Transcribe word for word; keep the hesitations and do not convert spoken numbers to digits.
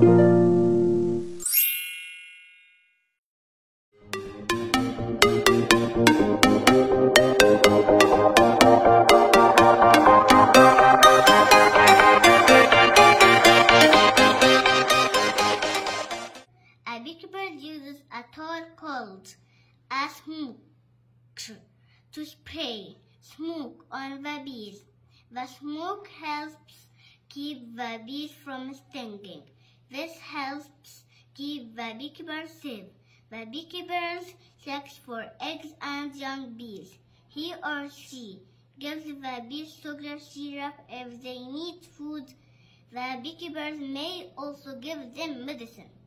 A beekeeper uses a tool called a smoke to spray smoke on the bees. The smoke helps keep the bees from stinging. This helps keep the beekeeper safe. The beekeeper checks for eggs and young bees. He or she gives the bees sugar syrup if they need food. The beekeepers may also give them medicine.